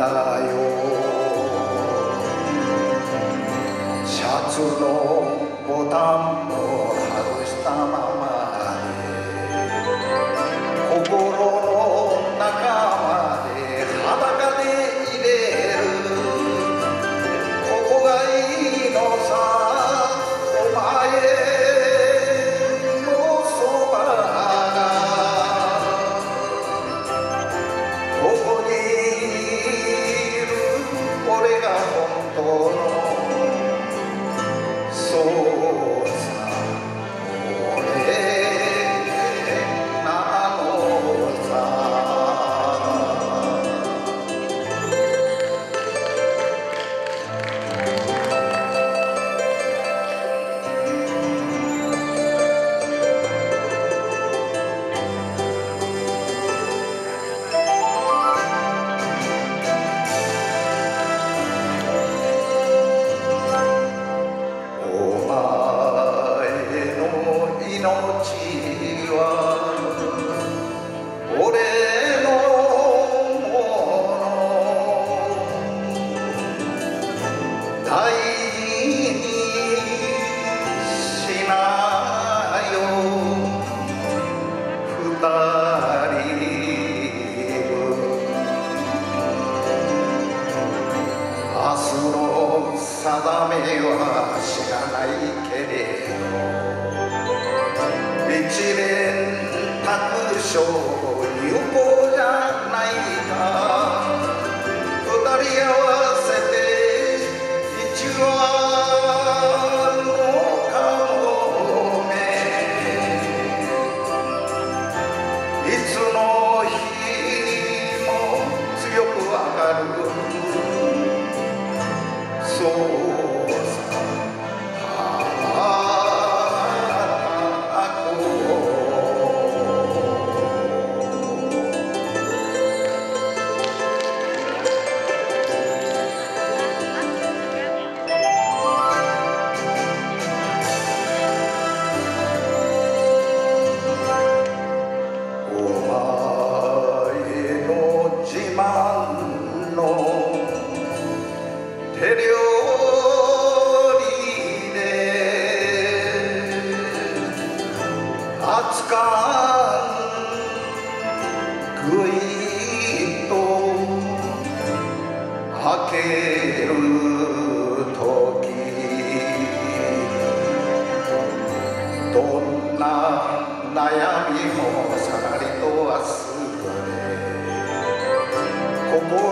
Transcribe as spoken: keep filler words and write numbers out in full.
だよ。シャツのボタンも外したままで心の中まで裸で入れる。ここがいいのさ、お前のそばが。ここにいる俺が本当のそうさ、俺なのさ。命は俺のもの、大事にしなよ二人分。明日の定めは知らないけれど、一連卓章有効じゃないか。二人合わせて一羽のカモメ。いつの日も強くわかる。そう手料理で熱燗ぐいっと開けるとき、どんな悩みもさらりと忘れ心